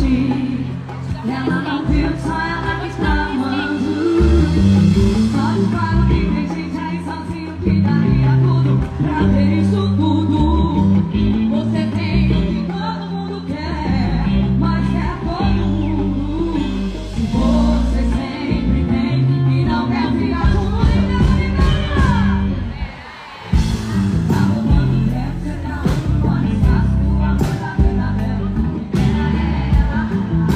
ti. Ela não viu, só ela que está amando. Só te falo que tem gente aí sozinho que daria tudo pra ter isso tudo. Você tem o que todo mundo quer, mas quer todo mundo. Se você sempre tem e não quer ficar junto, tá roubando tempo, você tá roubando espaço. O amor da verdadeira não libera ela.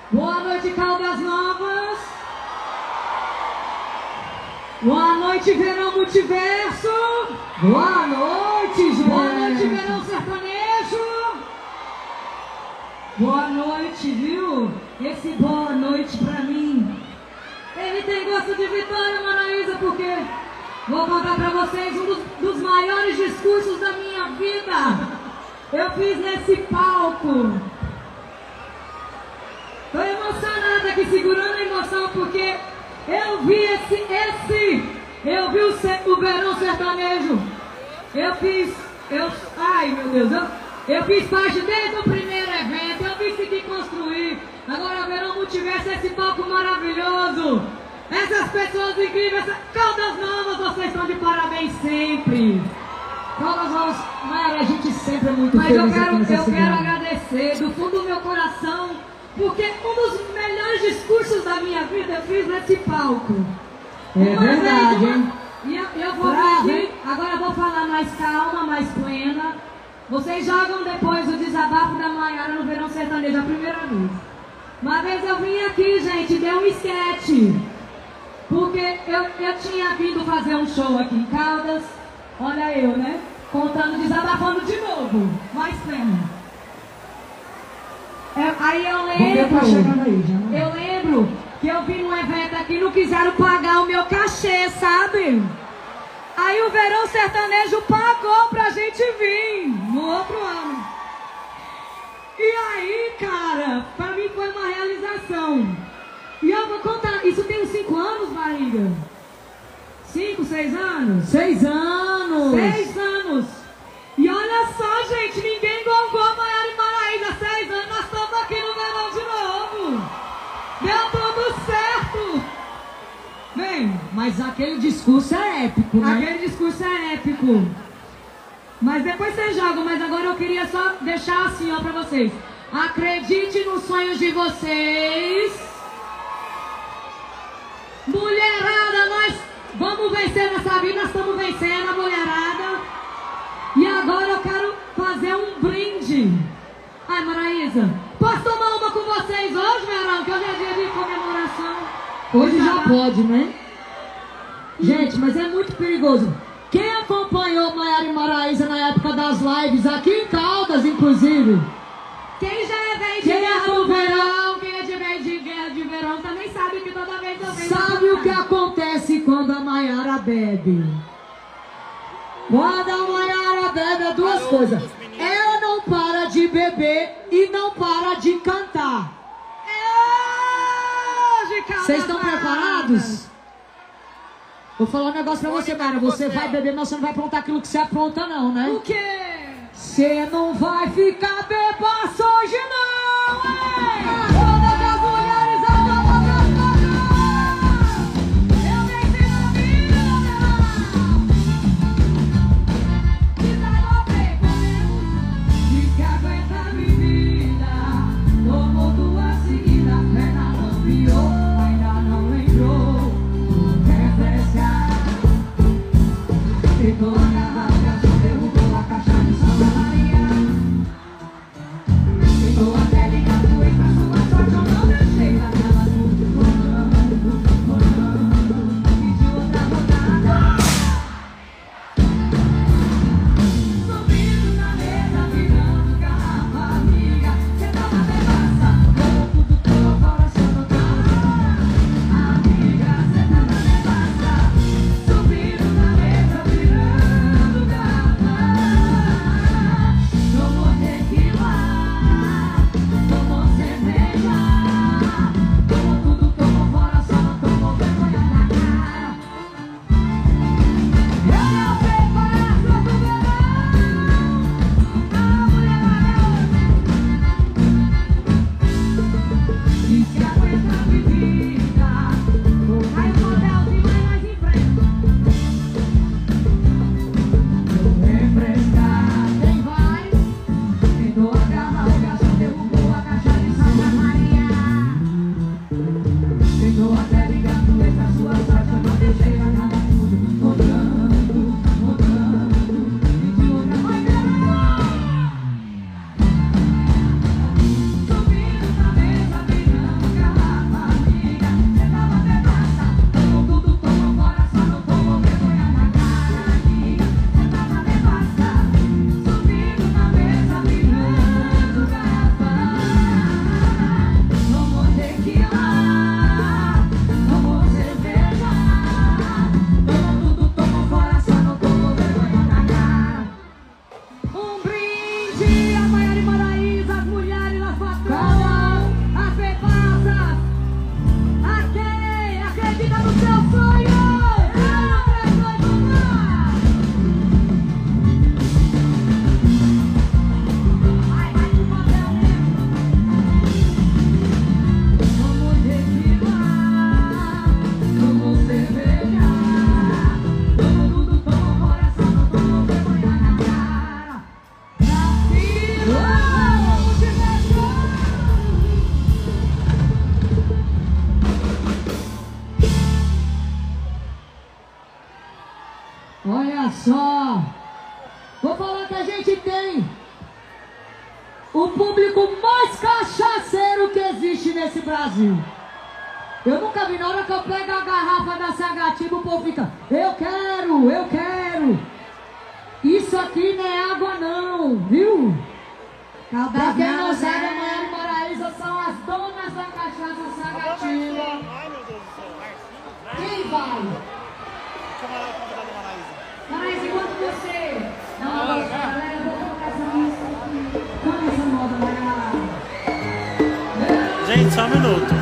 Boa noite, Caldas Novas. Boa noite, Verão Multiverso. Boa noite, gente. Boa noite, Verão Sertanejo. Boa noite, viu? Esse boa noite pra mim, ele tem gosto de vitória, Maraísa, porque vou contar pra vocês um dos maiores discursos da minha vida. Eu fiz nesse palco. Tô emocionada aqui, segurando a emoção, porque eu vi eu vi o Verão Sertanejo. Ai meu Deus, eu fiz parte desde o primeiro evento, eu vim seguir construir. Agora o Verão Multiverso, esse palco maravilhoso. Essas pessoas incríveis, Caldas Novas, vocês estão de parabéns sempre. Caldas Novas, Mara, a gente sempre é muito Mas feliz. eu quero agradecer do fundo do meu coração, porque um dos melhores discursos da minha vida eu fiz nesse palco. É verdade, hein? E eu vou pedir, agora eu vou falar mais calma, mais plena. Vocês jogam depois o desabafo da Maiara no Verão Sertanejo, a primeira vez. Uma vez eu vim aqui, gente, dei um esquete. Porque eu tinha vindo fazer um show aqui em Caldas. Olha eu, né? Contando, desabafando de novo. Mais plena. Aí eu lembro que eu vim num evento aqui e não quiseram pagar o meu cachê, sabe? Aí o Verão Sertanejo pagou pra gente vir no outro ano. E aí, cara, pra mim foi uma realização. E eu vou contar, isso tem uns 5 anos, Marília? 5, 6 anos? 6 anos! 6 anos! E olha só, gente, ninguém gongou Maiara e Maraísa. 6 anos, nós estamos aqui no verão de novo. Deu tudo certo. Vem. Mas aquele discurso é épico, né? Aquele discurso é épico. Mas depois vocês jogam, mas agora eu queria só deixar assim, ó, pra vocês. Acredite nos sonhos de vocês. Mulherada, nós vamos vencer nessa vida, nós estamos vencendo a mulherada. E agora eu quero fazer um brinde. Ai, Maraísa, posso tomar uma com vocês hoje, Verão? Que hoje é dia de comemoração. Hoje já pode, né? Gente, mas é muito perigoso. Quem acompanhou Maiara e Maraísa na época das lives, aqui em Caldas, inclusive? Quem já é velho de guerra do verão, quem é de velho de guerra de verão, também sabe que toda vez eu venho. Sabe o que acontece quando a Maiara bebe? Quando a Maiara bebe é duas coisas. Ela não para de beber e não para de cantar. Vocês estão preparados? Vou falar um negócio pra você, Mara. Você vai beber, mas você não vai aprontar aquilo que você apronta, não, né? O quê? Você não vai ficar bebaço hoje, não, hein? Todas as mulheres, a todas as mulheres. Eu venci na vida, e vai você comigo. E que aguenta minha vida. Tomou 2 seguidas, perna lambiou, ainda não lembrou. Refrescar. Pegou a garrafa, só derrubou a caixa de Santa Maria. Pegou a pele, capoeira pra sua só. Vou falar que a gente tem o público mais cachaceiro que existe nesse Brasil. Eu nunca vi, na hora que eu pego a garrafa da Sagatiba, o povo fica, eu quero, eu quero. Isso aqui não é água não, viu? Pra quem não sabe, a Maiara e Maraísa são as donas da cachaça Sagatiba. Ai, meu Deus do céu. Quem vai? Maraísa, enquanto você... Não, galera, eu vou colocar essa música aqui. Canta essa moda, Maiara. Gente, só um minuto.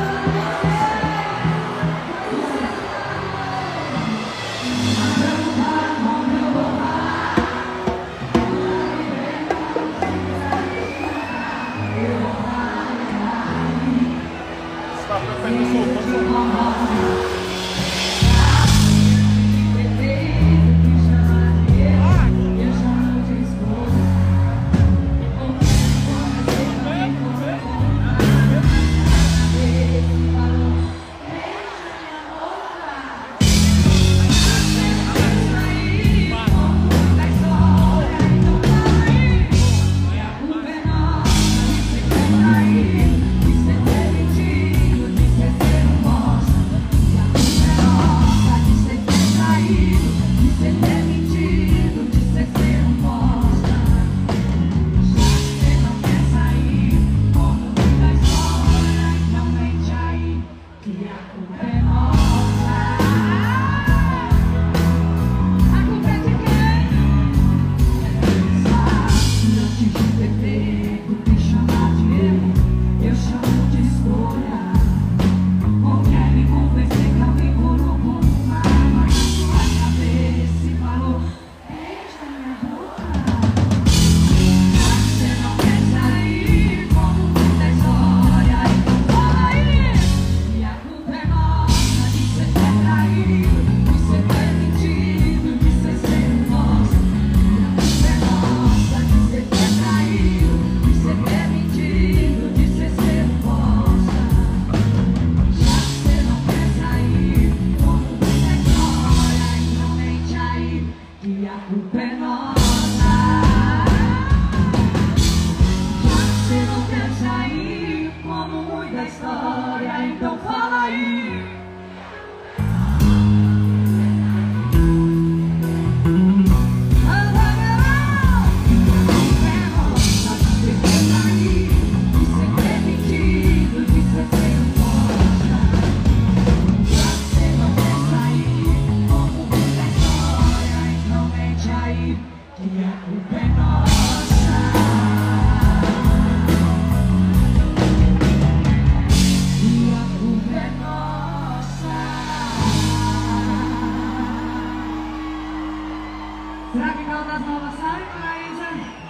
Será que canta as novas sai, Maraísa?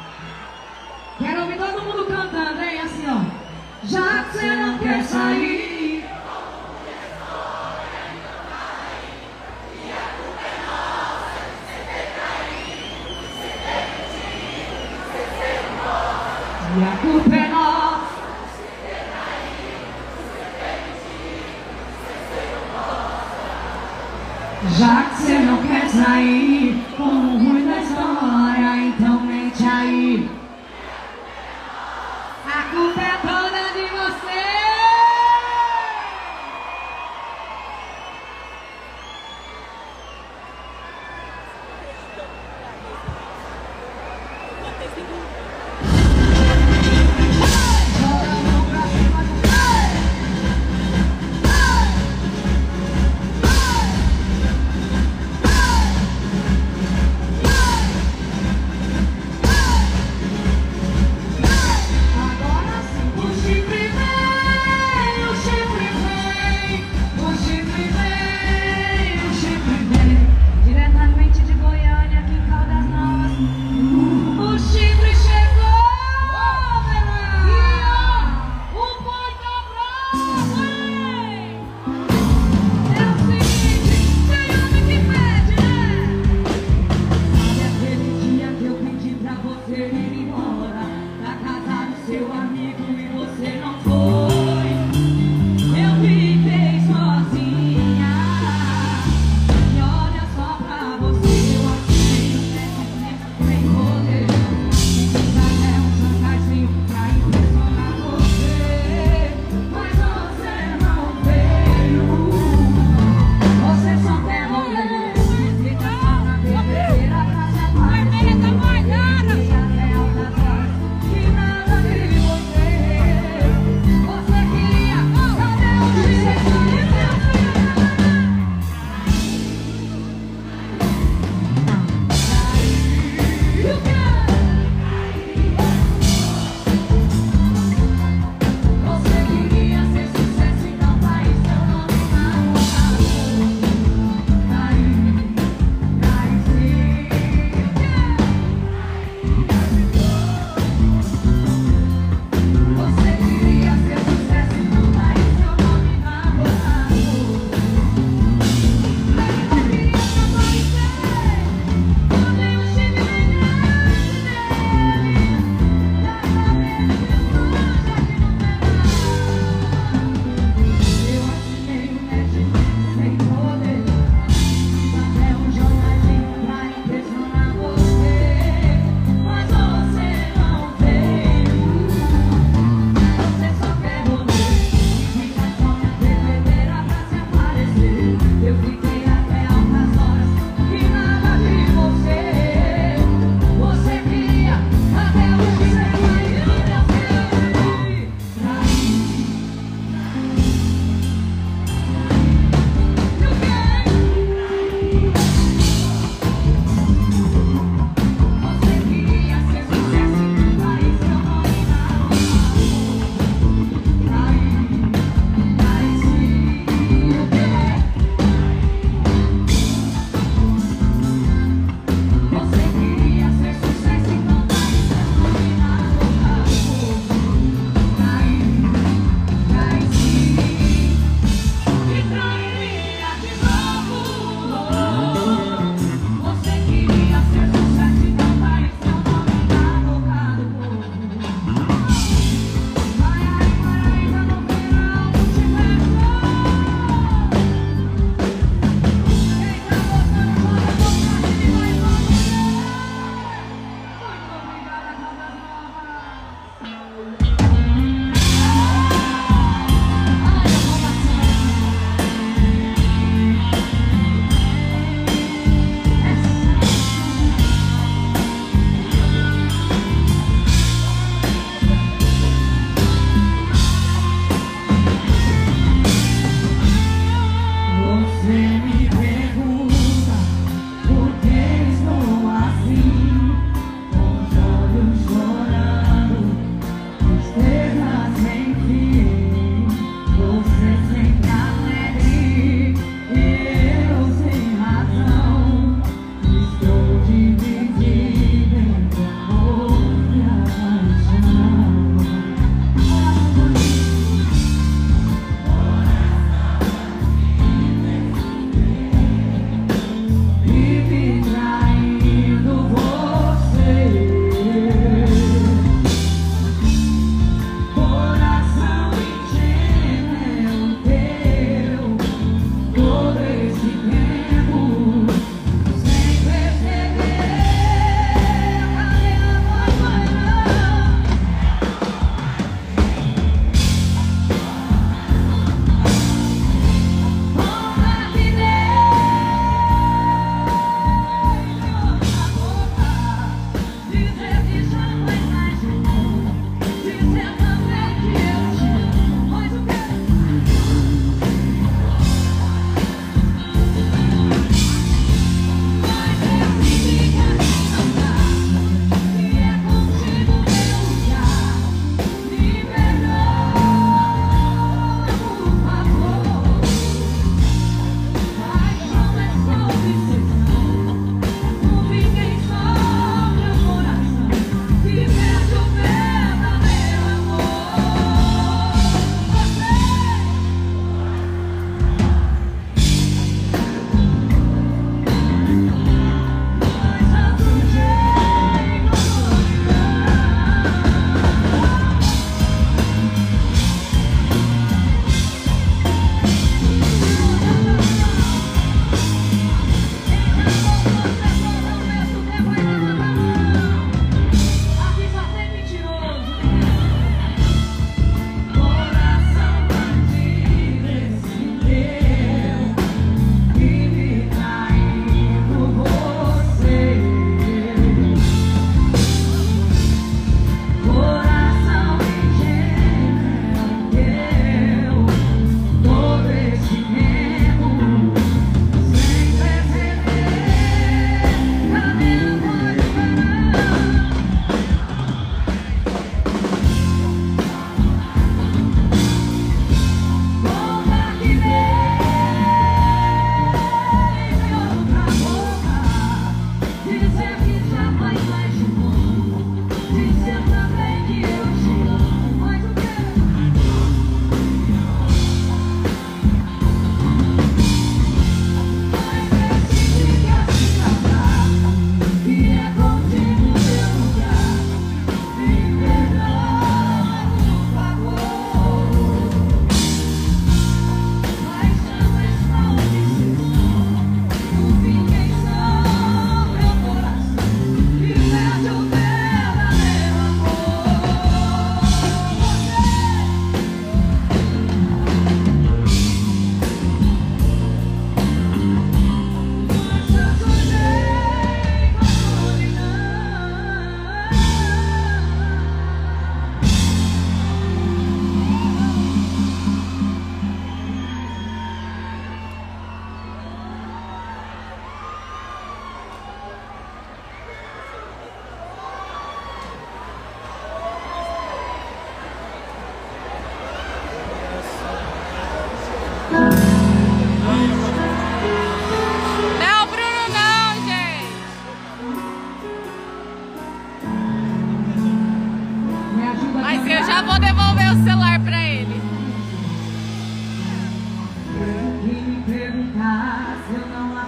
Quero ouvir todo mundo cantando, hein? Assim, ó. Já que você não quer sair. E a culpa é nossa. Já que você não quer sair com o ruim da história, então mente aí. A culpa é toda de você. Joga a mão pra cima do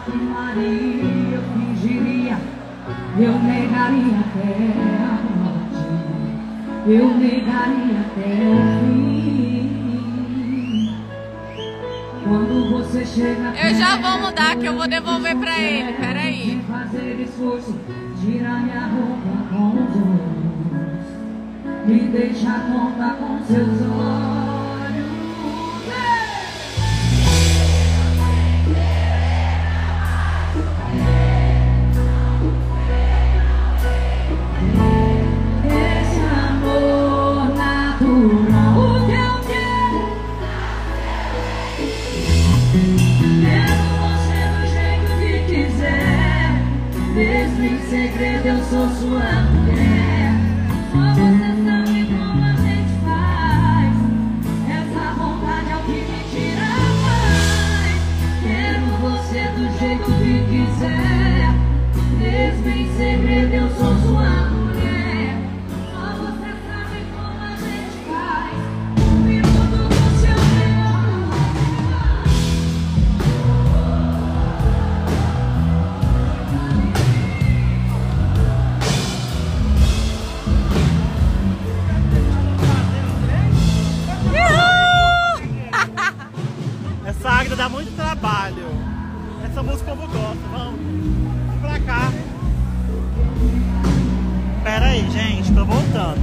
afirmaria, eu fingiria, eu negaria até a morte, eu negaria até o fim. Quando você chega Eu já vou mudar, que eu vou devolver pra ele, peraí. sem fazer esforço, tira minha roupa com os olhos, me deixa tonta com seus olhos. Esse amor natural, o que eu quero, quero você do jeito que quiser, mesmo em segredo eu sou sua mulher. Só você sabe como a gente faz, essa vontade é o que me tira a paz. Quero você do jeito que quiser, mesmo em segredo eu sou sua mulher. Só você sabe como a gente faz, um minuto do seu Essa Águida dá muito trabalho. Essa música o povo gosta. Vamos pra cá. Pera aí, gente, tô voltando.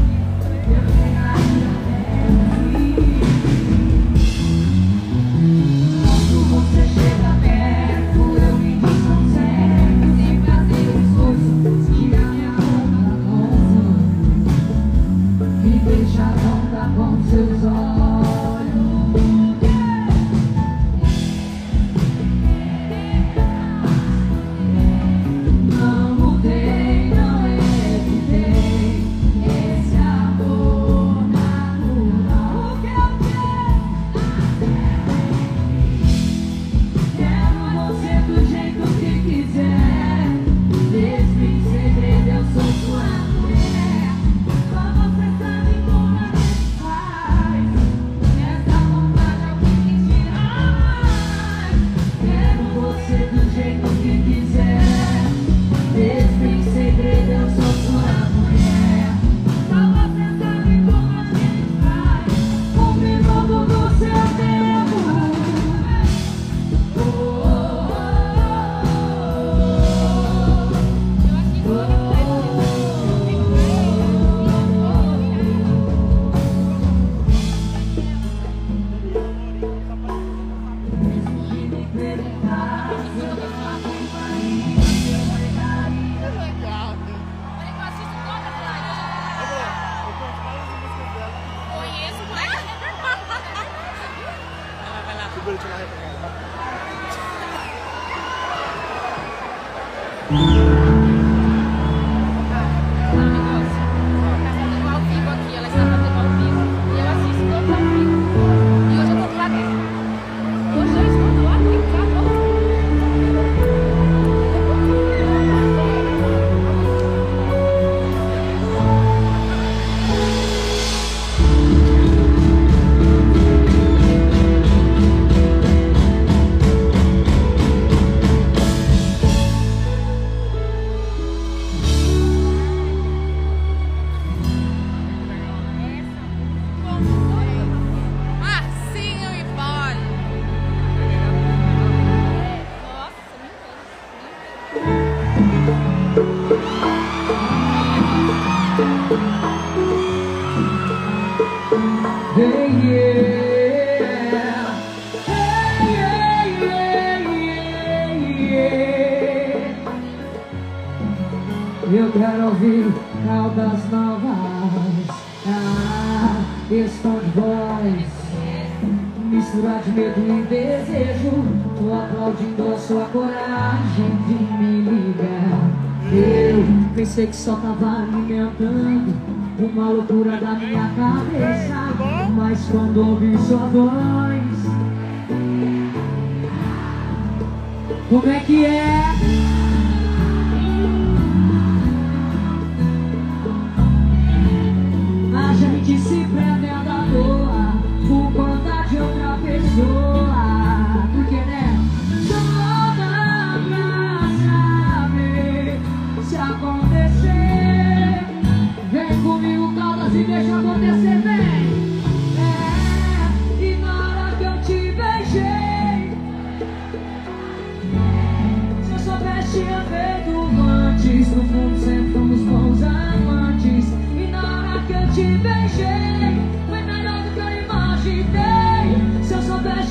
Quando você chega perto, eu me desconcerto, sem fazer esforço, tira minha roupa com os olhos, me deixa tonta com seus olhos. Não mudei, não evitei esse amor natural. O que eu quero você do jeito que quiser, mesmo em segredo eu sou sua mulher. Só você sabe como a gente faz, essa vontade é o que me tira a paz. Quero você do jeito que quiser, mesmo em segredo eu sou sua mulher. Só você sabe como a gente faz, um minuto do seu tempo. Segura, deixa eu lá. Ao vivo aqui, ela está fazendo ao vivo. E eu assisto todos ao vivo. E hoje eu tô do lado dela. Hoje eu estou do lado de cá. Marcinho e Poli. Nossa, Hey, yeah. Hey, yeah, yeah, yeah. Eu quero ouvir Caldas Novas, esse tom de voz, mistura de medo e desejo. Tô aplaudindo a sua coragem de me ligar. Eu pensei que só tava alimentando uma loucura da minha cabeça, mas quando ouvi sua voz, como é que é? A gente se pretende à toa por conta de outra pessoa, porque né? Toda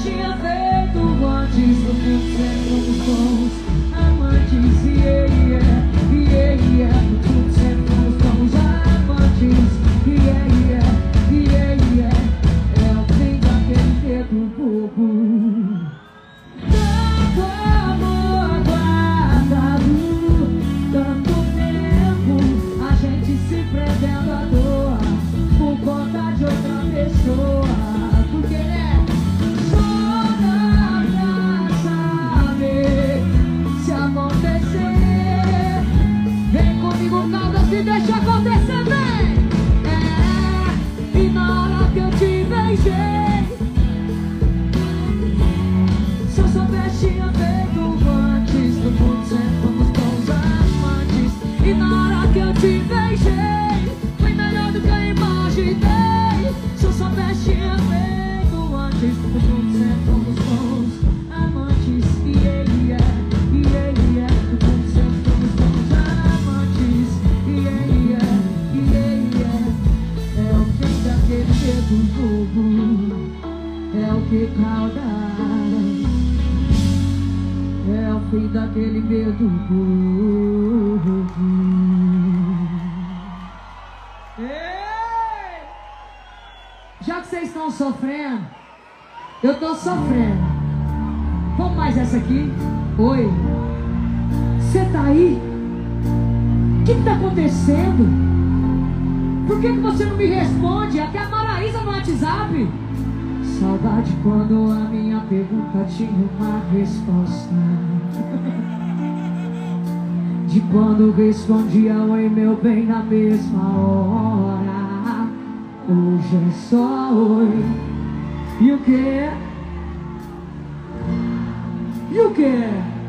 tinha feito antes. No fundo sempre fomos bons amantes. Yeah, yeah, yeah, yeah. No fundo sempre fomos bons amantes. Yeah, yeah, yeah, yeah. É o fim daquele tempo bobo. Tanto amor guardado, tanto tempo a gente se prendendo à toa por conta de outra pessoa. Porque só dá pra saber se acontecer. Vem comigo, Caldas, e deixa acontecer, vem. E na hora que eu te beijei, se eu soubesse tinha feito antes. No fundo sempre fomos bons amantes. E na hora que eu te beijei, foi melhor do que eu imaginei. Se eu soubesse tinha feito antes. No fundo sempre fomos bons amantes. Yeah, yeah, yeah, yeah. No fundo sempre fomos bons amantes. Yeah, yeah, yeah, yeah. É o fim daquele medo bobo. É o que cauda. É o fim daquele medo bobo. Ei! Já que vocês estão sofrendo, eu tô sofrendo. Vamos mais essa aqui? Oi, você tá aí? O que tá acontecendo? Por que você não me responde? Até a Maraísa no WhatsApp. Saudade quando a minha pergunta tinha uma resposta. De quando respondia oi meu bem na mesma hora. Hoje é só oi. E o que? E o que?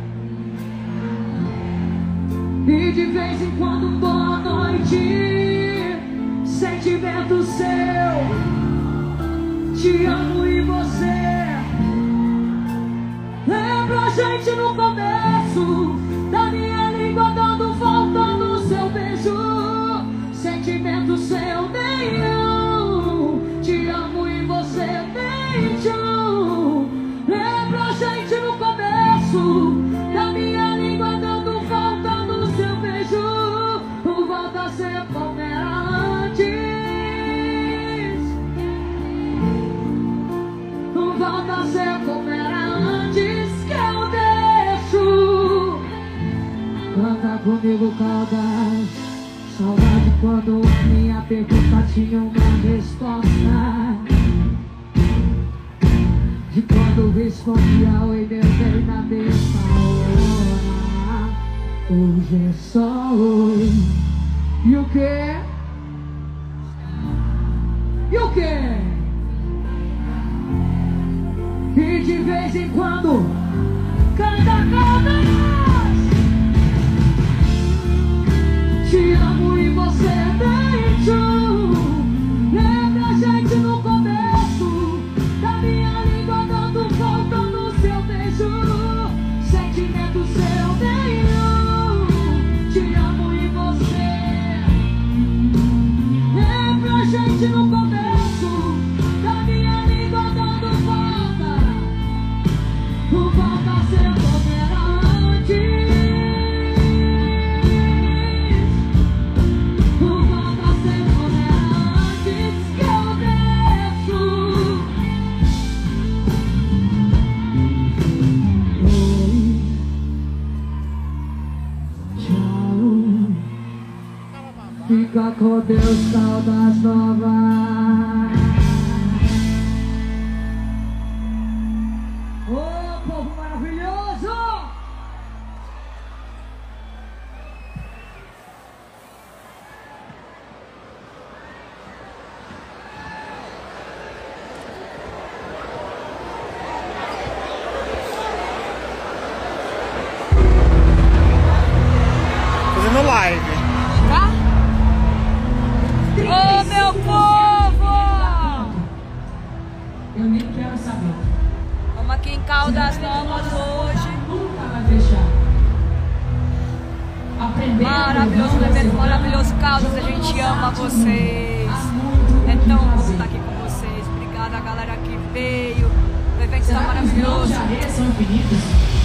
E de vez em quando boa noite. Sentimento seu. Te amo e você. Lembra a gente no começo da minha língua dando volta no seu beijo. Sentimento seu nenhum. Te amo e você nem tchum. Lembra a gente no começo da minha língua dando volta no seu beijo. Volta a ser como era antes. Volta a ser como era antes que eu deixo. Canta comigo, Caldas. Saudade quando minha pergunta tinha uma resposta. De quando respondia oi meu bem na mesma hora. Hoje é só oi. E o que? E o que? E de vez em quando canta Caldas. Te amo e você nem tchum. Lembra a gente no começo da minha língua dando volta no seu beijo. Sentimento seu nenhum. Te amo e você. Lembra a gente no começo da minha língua dando volta. Volta a ser como era antes. Volta a ser como era antes que eu deixo. Oi, tchau. Fica com Deus, Caldas novas. Ô, povo maravilhoso! Fazendo live. Tá? Ô, meu povo! Eu nem quero saber. Vamos aqui em Caldas Novas hoje. Nunca vai deixar. Aprender. Maravilhoso, um evento maravilhoso. Caldas, a gente ama vocês. É tão bom estar aqui com vocês. Obrigada a galera que veio. O Bebê está Será que os grãos de maravilhoso. areia são infinitos?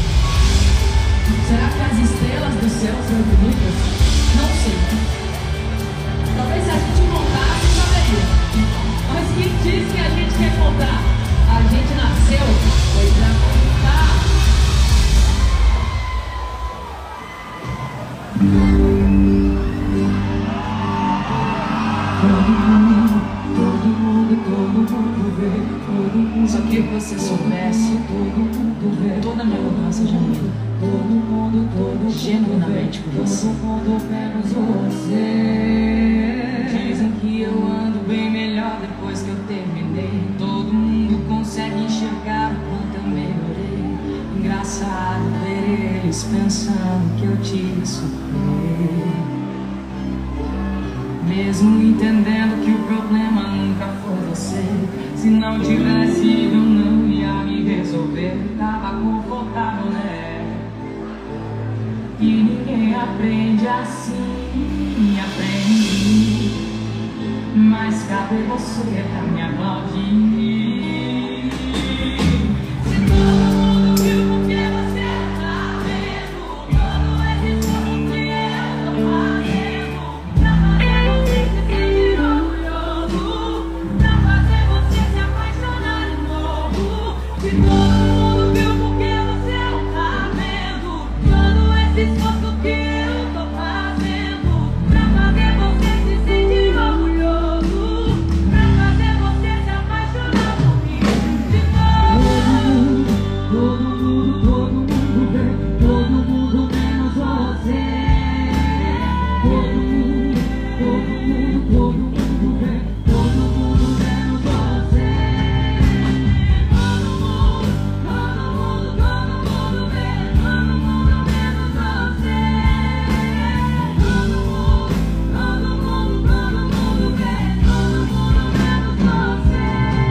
Será que as estrelas do céu são infinitas? Não sei. Talvez se a gente contasse, saberia. Mas quem disse que a gente quer contar? A gente nasceu, foi pra contar. Todo mundo vê, todo mundo. Só que você soubesse, todo mundo vê. Toda a minha mudança já muda. Todo mundo genuinamente por você. Todo mundo menos você. Dizem que eu ando bem melhor depois que eu terminei. Todo mundo consegue enxergar o quanto eu melhorei. Engraçado ver eles pensando que eu te superei. Mesmo entendendo que o problema nunca foi você. Se não tivesse ido, eu não ia me resolver. Tava confortável, né? E ninguém aprende assim, aprende. Mas cadê você pra me aplaudir? Se todo mundo viu porque você tá vendo todo esse esforço que eu tô fazendo pra fazer você se sentir orgulhoso, pra fazer você se apaixonar de novo. Se todo mundo viu porque você não tá vendo todo esse esforço que eu tô fazendo pra fazer você se sentir orgulhoso, pra fazer você se apaixonar por mim de novo. Todo mundo vê, todo mundo menos você. Todo mundo vê, todo mundo menos você. Todo mundo vê, todo mundo menos você. Todo mundo vê, todo mundo menos você.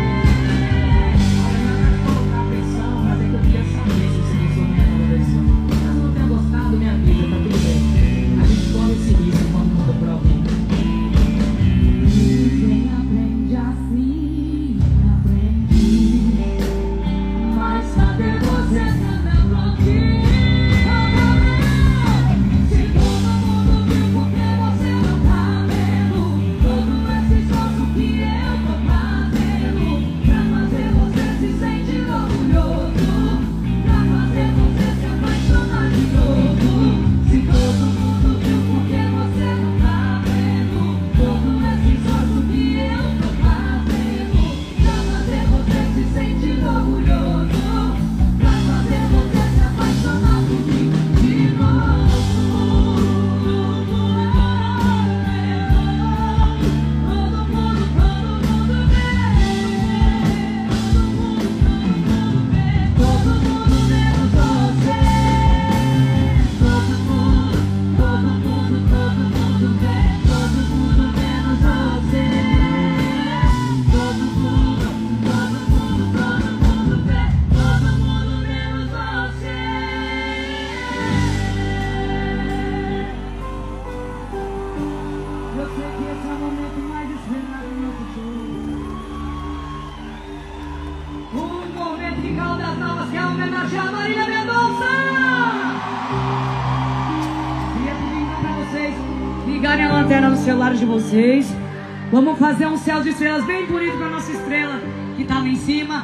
Olha, pressão, mas é que eu queria saber se vocês são minha versão. Caso não tenha gostado, minha vida, tá tudo bem. A gente corre esse risco quando muda pra alguém. Quem aprende assim, aprende. Mas cadê você também pronto? Se todo mundo viu porque você não tá vendo todo esse esforço que eu tô fazendo pra fazer você se sentir orgulhoso, pra fazer você se apaixonar de novo. Se todo mundo viu porque você não tá vendo todo esse esforço que eu tô fazendo pra fazer você se sentir orgulhoso, pra fazer você se apaixonar por mim de novo. Todo mundo menos você. Todo mundo vê, todo mundo menos você. Todo mundo vê, todo mundo menos você. Eu sei que esse é o momento mais esperado do meu futuro. Um momento de Caldas Novas que é homenagear a Marília Mendonça. Queria pedir então pra vocês ligarem a lanterna nos celulares de vocês. Vamos fazer um céu de estrelas bem bonito pra nossa estrela que tá lá em cima.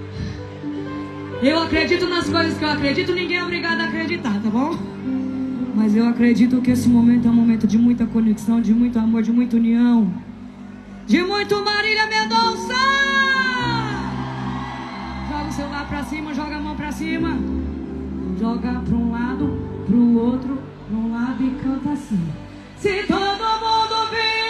Eu acredito nas coisas que eu acredito, ninguém é obrigado a acreditar, tá bom? Mas eu acredito que esse momento é um momento de muita conexão, de muito amor, de muita união, de muito Marília Mendonça! Joga o celular pra cima, joga a mão pra cima. Joga pra um lado, pro outro, pra um lado e canta assim. Se todo mundo viu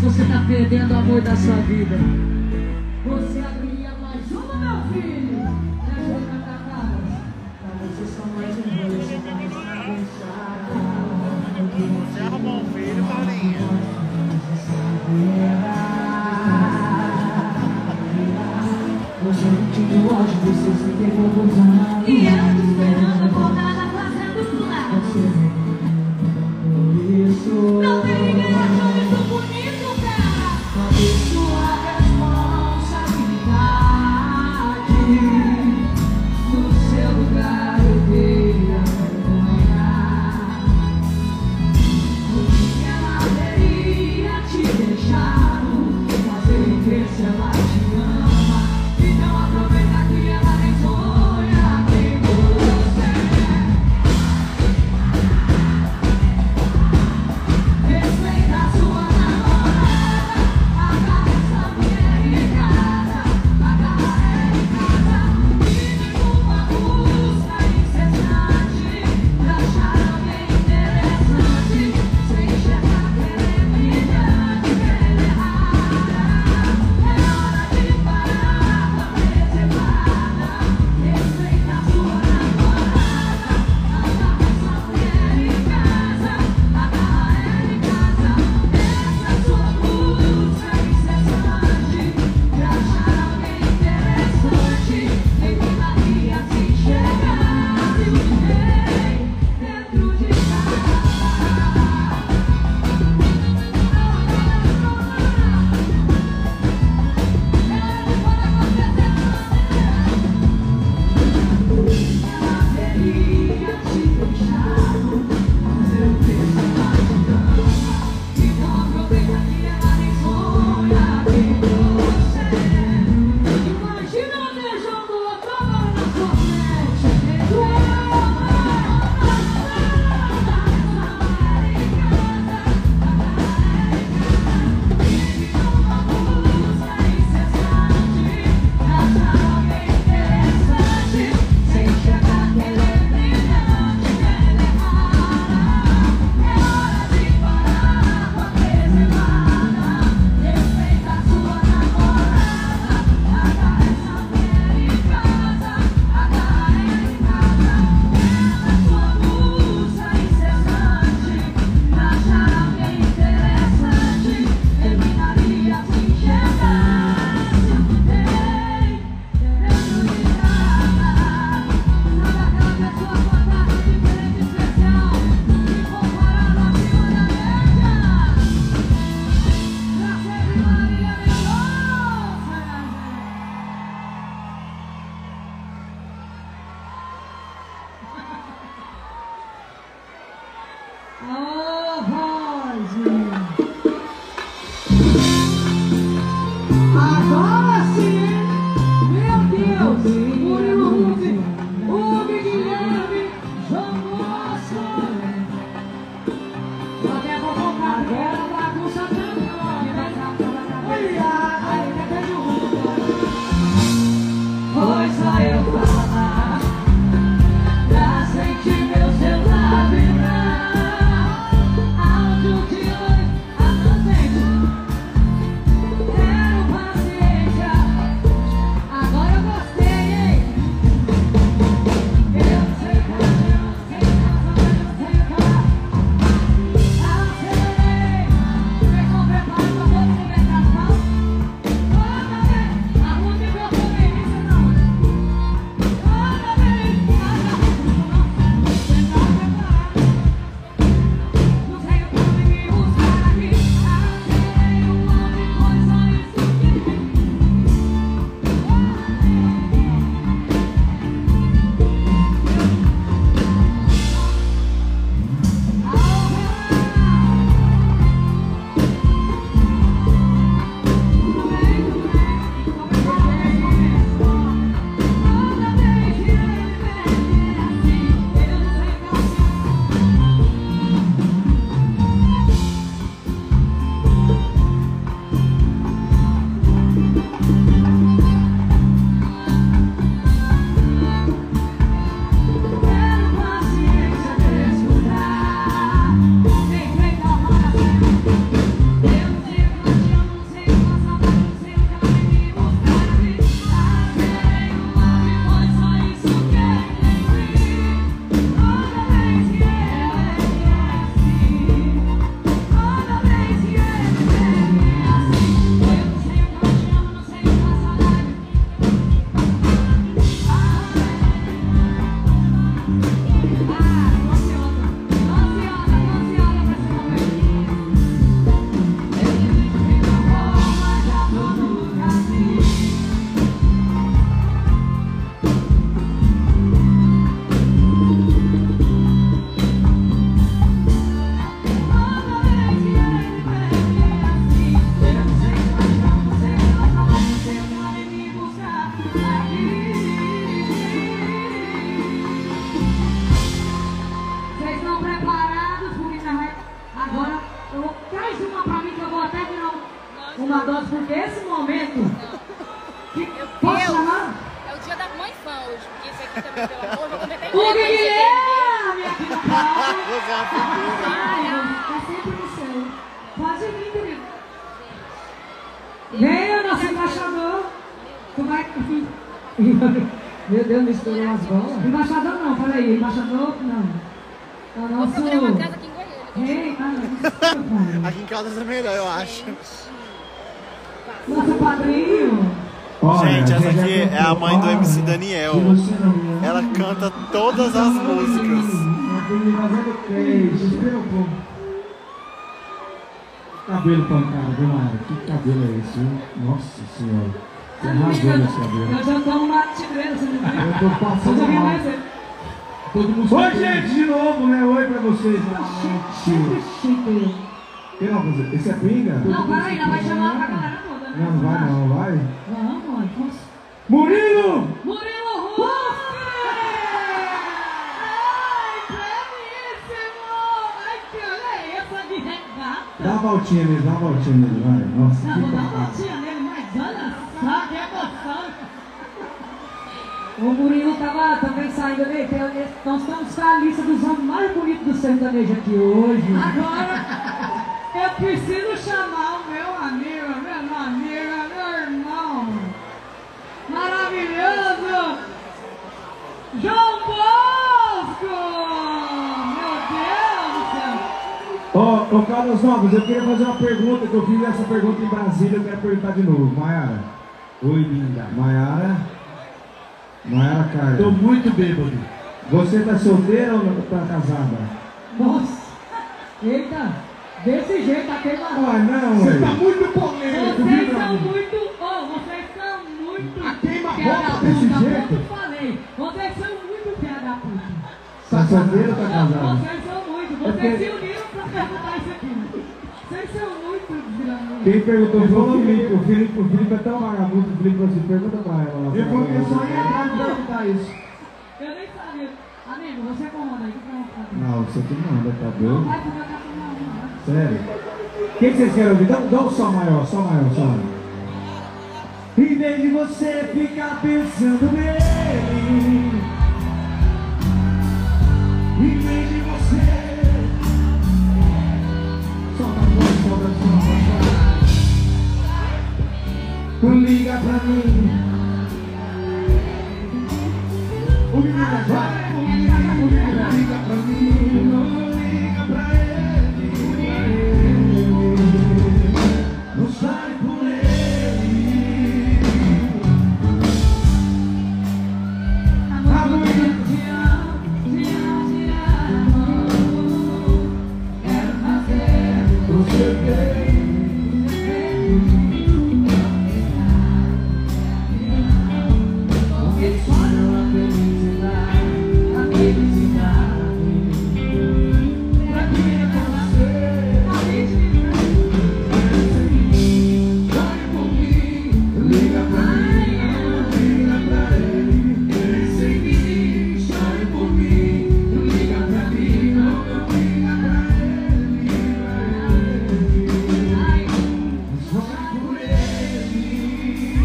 você tá perdendo o amor da sua vida. Você abriria mais uma, meu filho. Me ajuda a cantar, Carlos. Pra você só mais um beijo, você não deixar. Você arrumou um filho, Paulinha? Você não tinha ódio, você se pegou por nada. E eu te esperando acordada fazendo plano. Isso. Não tem ninguém achando isso bonito, cara. Cadê sua responsabilidade? No seu lugar eu queria acompanhar. O que ela teria te deixado, fazer crer se ela te ama. Então aproveita que ela nem sonha. hoje. Porque esse aqui também, pelo amor, vou comer até O Guilherme! aqui. Você é uma figura. Tá sempre no céu. Pode vir, querido. Venha, nosso embaixador. Tu vai... Meu Deus, misturou as bolas. Embaixador não, peraí. Embaixador não. É o Vou nosso... procurar uma casa aqui em Goiânia. Ei, não. Aqui em casa é melhor, eu acho. Nosso padrinho. Olha, Gente, essa aqui já é a mãe do MC contou, Daniel. se você não me ama, Ela canta todas as músicas. eu tenho que fazer queijo, espera um pouco. Cabelo pancado, viu, Mara? Que cabelo é esse, hein? Nossa senhora. Você arrasou nesse cabelo. Eu já tô numa tigreira, você não viu? Eu tô passando mal. Todo mundo... Oi, gente, de novo, né? Oi pra vocês. Sempre chique. Quem não fazer? Esse é pinga? Não, peraí, não vai chamar pra galera toda, né? Não, vai não, vai. Vamos, vamos. Murilo! Murilo Ruff! Ai, belíssimo! Ai, que olha essa de regata! Dá uma voltinha nele, vai. Nossa, Não, que vou dar uma pancada. voltinha nele, mas olha só que emoção! O Murilo tava também saindo ali, nós estamos com a lista dos homens mais bonitos do sertanejo aqui hoje. Agora, eu preciso chamar o meu amigo, meu irmão, maravilhoso, João Bosco! Meu Deus do céu! Ô, Carlos Novos, eu queria fazer uma pergunta, que eu fiz essa pergunta em Brasília, eu quero perguntar de novo. Maiara. Oi, linda. Maiara Carla. Tô muito bêbado. Você tá solteira ou tá casada? Nossa! Eita! Desse jeito, aquele marrom. Ah, não, Você ué. tá muito polêmico, viu, Vocês meu são amigo? muito. Vocês são muito. A queima-roupa filha da desse puta, jeito? como eu falei. Vocês são muito filha da puta. Tá solteira ou tá casada? Vocês são muito. Vocês se uniram pra perguntar isso aqui. Vocês são muito desgraçados. Quem perguntou foi o Felipe. O Felipe é tão vagabundo. O Felipe falou assim, pergunta pra ela lá. Eu só ia entrar pra perguntar isso. Eu nem sabia. Amigo, você comanda aí. Que pra fazer? Não, você que manda, tá Não doido? vai pro meu café, não. Sério? O que vocês querem ouvir? Dá um som maior, som maior. Em vez de você ficar pensando nele, em vez de você... Solta a voz, não liga pra mim. O menino vai, liga pra mim, não liga pra ele, não sai por ele. Há muito te amo, quero fazer O seu bem. porque só não a felicidade pra quem é com você. A gente Vai por mim, liga pra mim, liga pra ele. Ele sem mim, chore por mim, liga pra mim, não liga pra ele. Vai por ele.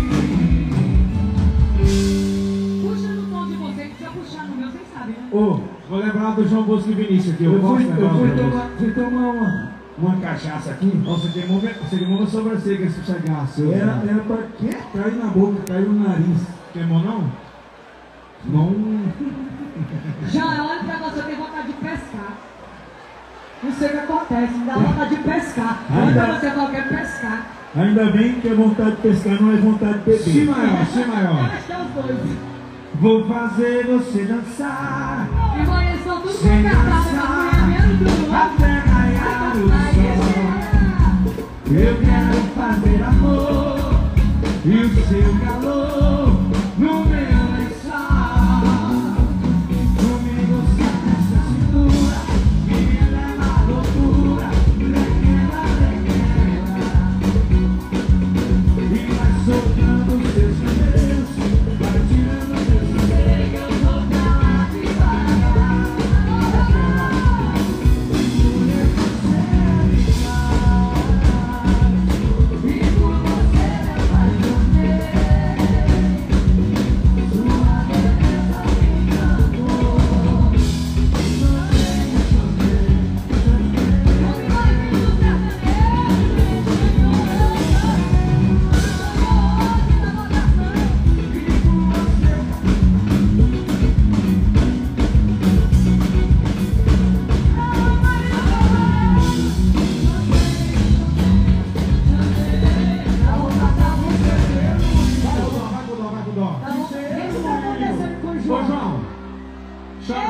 puxa no tom de vocês, precisa puxar no meu, vocês sabem, né? Ô, vou lembrar do João Bosco e Vinícius aqui. Eu fui tomar uma cachaça aqui. Nossa, você queimou a sobrancelha esse chagaço. Era pra quê? Caiu na boca, caiu no nariz. Queimou não? Não. Já olha pra você, tem vontade de pescar. Não sei o que acontece, me dá vontade de pescar. Olha pra você, fala que quer pescar. Ainda bem que a vontade de pescar não é vontade de Si beber. maior, si maior. Eles estão os dois. Vou fazer você dançar. E mãe, eles estão tudo Sem com dançar, a até raiar o sol. Eu quero fazer amor e o seu calor no meu lençol. Comigo sai essa cintura que me leva à loucura. E vai soltando os seus cabelos, vai tirando os seus cabelos, que eu vou pra lá devagar. E por você vai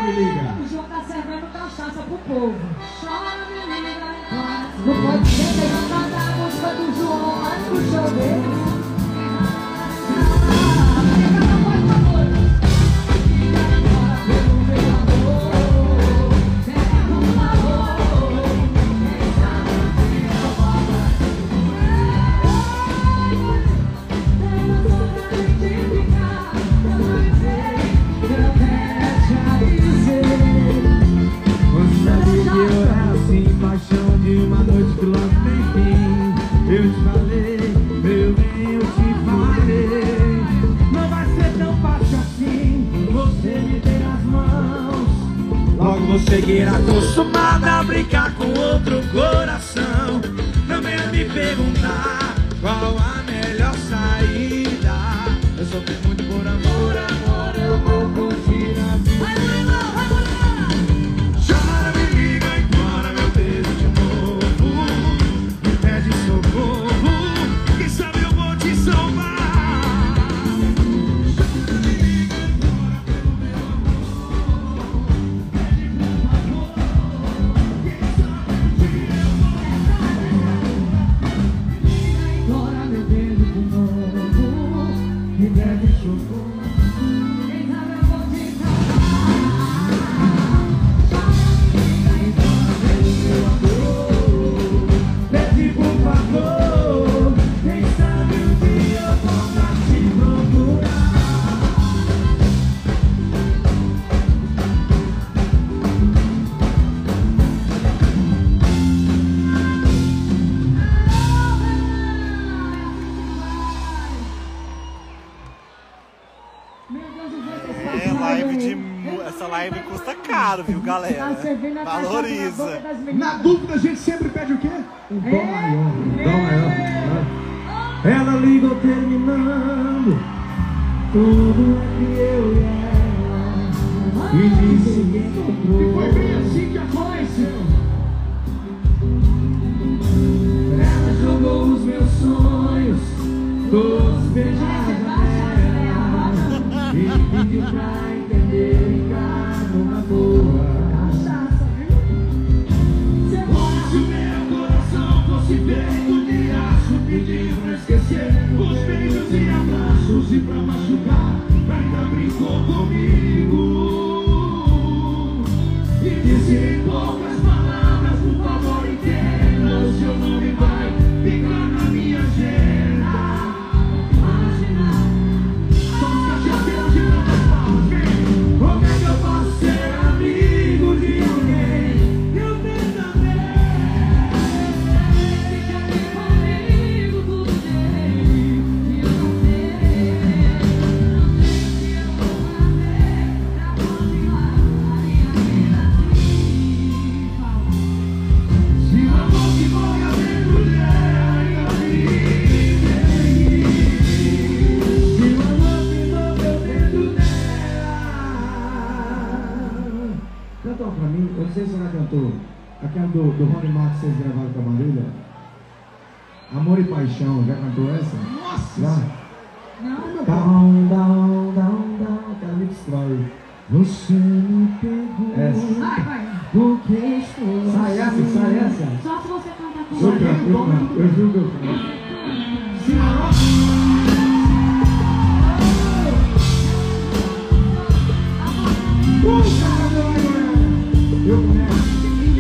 me liga. O João tá servindo cachaça pro povo. Chora, me liga. Não pode ser que eu cantar a música do João antes do show dele. Paixão de uma noite que logo tem fim. Eu te falei, meu bem, eu te falei. Não vai ser tão fácil assim. Você me dê as mãos. Logo você que era acostumada a brincar com outro coração. Não venha me perguntar qual a melhor saída. Eu sofri muito por amor, amor, eu vou curtir a vida. Quem sabe eu vou te salvar. Agora meu beijo de novo. Me pede socorro. Quem sabe eu vou te salvar. Pede por favor. Quem sabe um dia eu possa te procurar. Meu Deus, vocês passaram. É, essa live custa caro, viu, galera? Tá servindo a cachaça na boca Valoriza. das meninas. Na dúvida, a gente sempre pede o quê? Um dó maior. Um dó maior. Ela ligou terminando tudo entre eu e ela. E disse que encontrou. E foi bem assim que aconteceu. Ela jogou os meus sonhos, todos beijados nela. E pediu pra entender e ficar numa boa. Como se o meu coração fosse feito de aço, pediu pra esquecer os beijos e abraços e pra machucar. Ainda brincou comigo e disse em poucas palavras: por favor, entenda, o seu nome vai ficar na minha agenda. Imagina, somos cachorros de tantas palmas, vem. Como é que eu posso ser amigo de alguém que eu tenho também? Fica aqui comigo tudo bem. E eu não sei se eu vou fazer pra continuar a minha vida assim. Se o amor que mora dentro dela ainda vive. Se o amor que mora dentro dela. Canta uma pra mim, eu não sei se ela cantou. Aquela do Rony Marques, vocês gravaram com a Marília. Amor e Paixão, já cantou essa? Nossa! Já? Não, Down, down, down, down, aquela me destrói. Você me pegou. Essa. vai, vai. Porque estou. Sai essa, sai essa. Só se você cantar com Eu canto, eu juro que eu canto. Eu começo.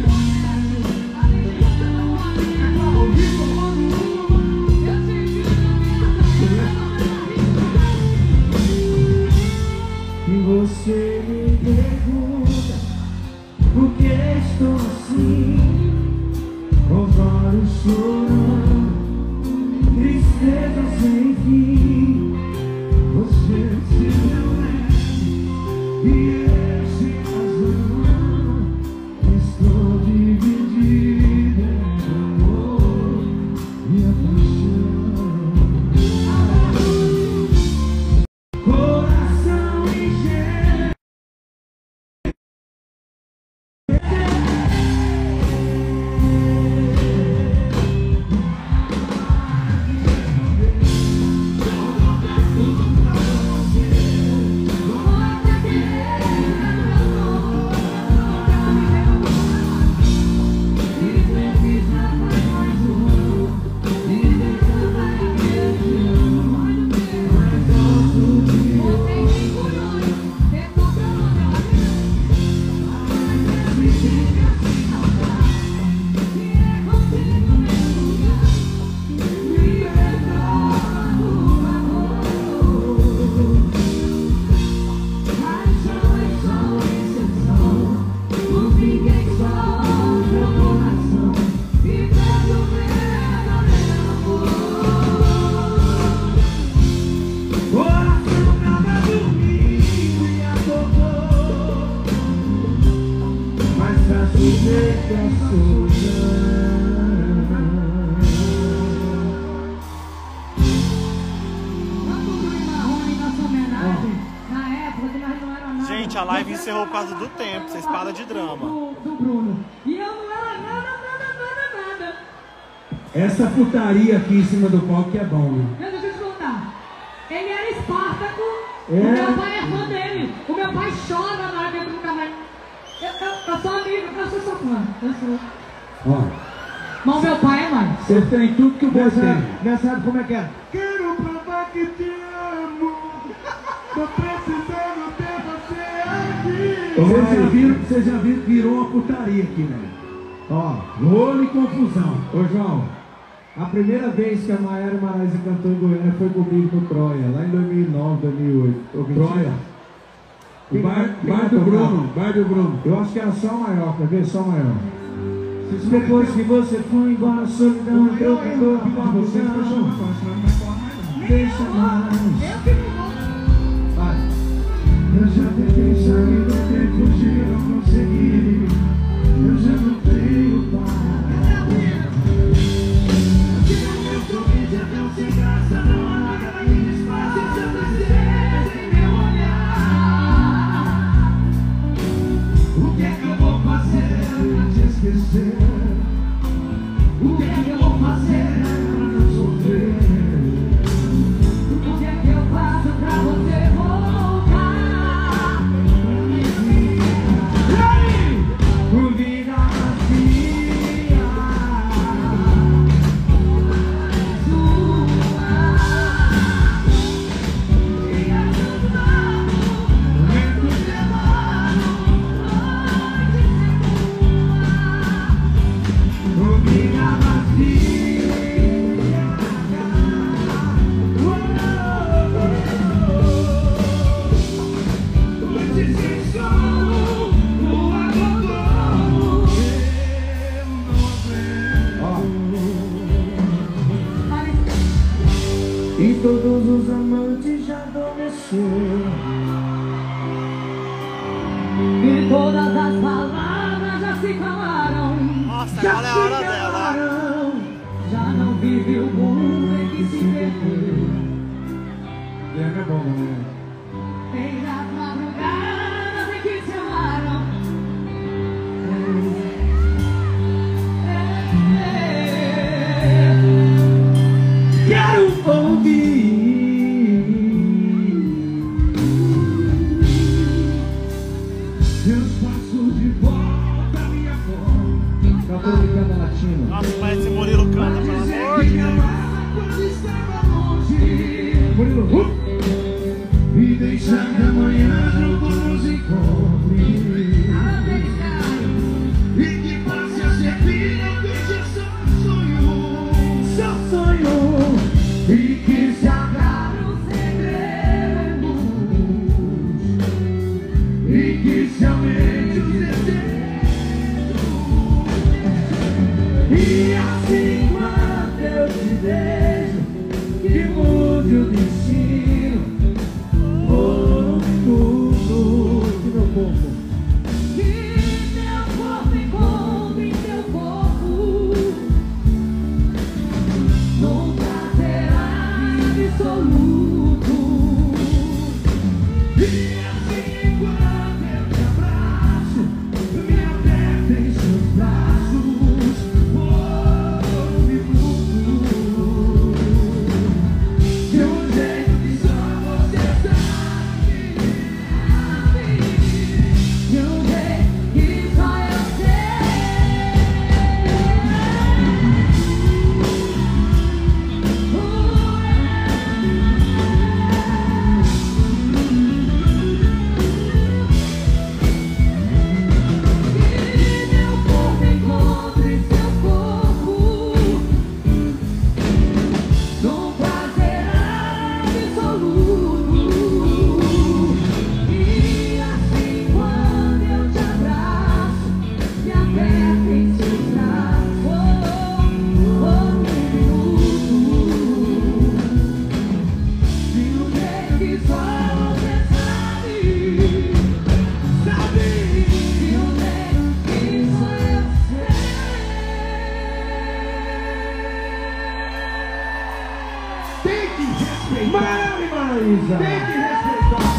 E você me pergunta por que estou assim, com os olhos chorando, tristeza sem fim. Você se não é, e eu sem razão. Estou dividida entre o amor e a paixão. Coração ingênuo. Gente, a live encerrou por causa do tempo. Vocês param de drama. Do Bruno. E eu não era nada. Essa putaria aqui em cima do palco que é bom, né? Deixa eu te contar. Ele era Espartaco. É. O meu pai é fã dele. O meu pai chora na hora que eu nunca mais. Eu sou amigo, eu sou fã. Eu sou. Ó, Mas o meu pai é mais. você tem tudo que o boi tem. Nessa época, como é que é? Quero provar que te amo. Tô precisando ter você aqui. Vocês já viram que virou uma putaria aqui, né? Ó, rolo e confusão. Ô, João, a primeira vez que a Maiara Maraíza cantou em Goiânia foi comigo no Troia, lá em 2009, 2008. Troia. O bar do Bruno, bar do Bruno. Eu acho que era só maior, quer ver? Só maior. Depois que você foi embora, a solidão entrou em corpo, você deixa mais. Vai. Eu já tentei sair, tentei fugir, não consegui. Eu já não tenho paz. Eu tô me já sem graça, não há nada pra me desfazer. Se eu tristeza em meu olhar, o que é que eu vou fazer pra te esquecer? O que é que eu vou fazer pra não sofrer? O que é que eu faço pra você voltar? Vida vazia, E todos os amantes já adormeceram. E todas as palavras já se calaram. Nossa, agora é a hora dela. Já não vive o mundo em que se perdeu. É bom, né? Nem nas madrugadas em que se amaram. quero ouvir. Deus passou de volta a minha voz. Cantor de canta latino. Nossa, parece Murilo canta, pelo amor de Deus. Quando estava longe, Murilo, e deixar que amanhã junto nos encontre. E que passe a ser vida, veja só sonho. E que se agarre os segredos. E que se aumente os desejos. E assim Maraísa. Tem que respeitar.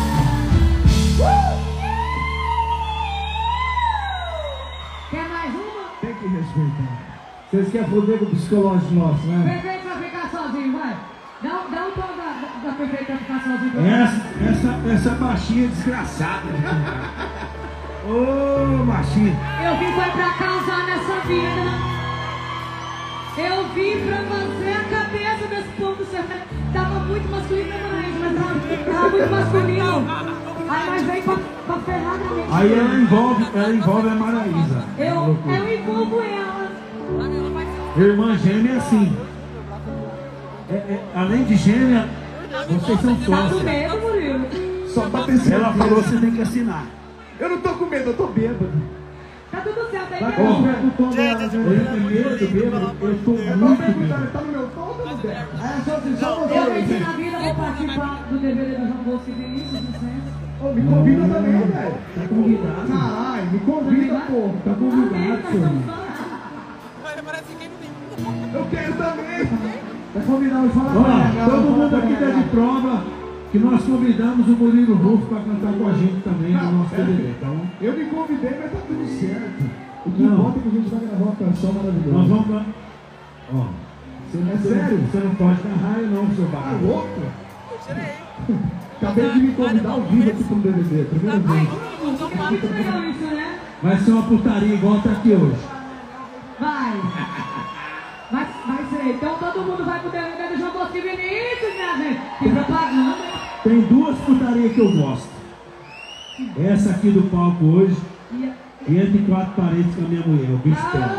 Quer mais uma? Tem que respeitar. Vocês querem foder com o psicológico nosso, né? Perfeito pra ficar sozinho, vai. Dá um tom da Perfeito pra ficar sozinho pra mim. Essa baixinha desgraçada. Ô, baixinha. Eu vim foi pra causar nessa vida. Eu vim pra fazer a cabeça desse povo do céu. Tava muito masculino, né, Maraísa? Mas tava muito masculino. Aí nós veio pra ferrar na mente. Aí ela envolve a Maraísa. Eu envolvo ela. Irmã gêmea é assim. Além de gêmea, vocês são Tá com sócios. medo, Murilo? Só pra ter certeza. Ela falou que você tem que assinar. Eu não tô com medo, eu tô bêbado. Tá tudo certo aí, Vai meu amor. com o tom da... Gente, Eu tenho medo, bêbado. Eu tô muito bêbado. Tá no meu tom ou no dela? Eu venci na vida, vou participar do DVD do João Bosco e Vinícius, licença. Ô, me convida também, velho. Tá convidado. Caralho, me convida, pô. Tá convidado, senhor. Eu quero também. Vai convidar o Fala. Todo mundo aqui tá de prova que nós convidamos o Murilo Rufo para cantar com a gente também no nosso DVD, tá bom? Eu me convidei, mas tá tudo certo. O que importa é que a gente vai gravar uma canção maravilhosa. Nós vamos lá. Ó. Sério? Você não pode dar raio não, seu barro. Tá louco? Acabei de me convidar ao vivo aqui pro DVD, primeira vez. Muito legal isso, né? Vai ser uma putaria igual tá aqui hoje. Vai ser. Então todo mundo vai pro DVD do João Bosco e Vinícius, minha gente. Que propaganda. Tem duas putarias que eu gosto. Essa aqui do palco hoje e entre quatro paredes com a minha mulher, o bicho pega.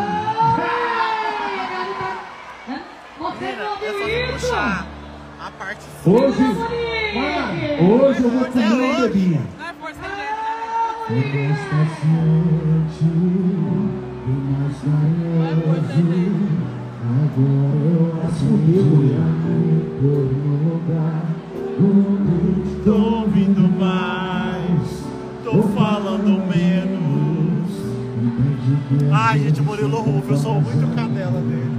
Você não É ouviu só isso? puxar a parte Hoje eu vou comer uma hoje. bebinha. Não é força Tô ouvindo mais, tô falando menos. Ai, gente, Murilo Rufo, eu sou muito cadela dele.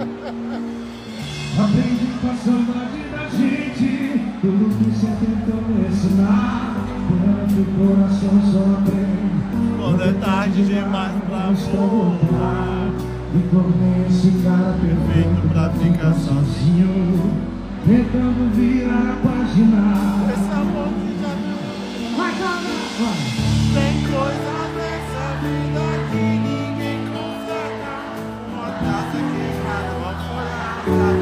Aprendi com a saudade da gente, tudo que você tentou me ensinar. Quando o coração só aprende, Quando é tarde demais pra voltar. e tornei esse cara Feito pra ficar sozinho. tentando virar a página. Esse amor que já viu. Vai, Cláudia. Tem coisa nessa vida que ninguém conserta. Uma taça quebrada, uma folha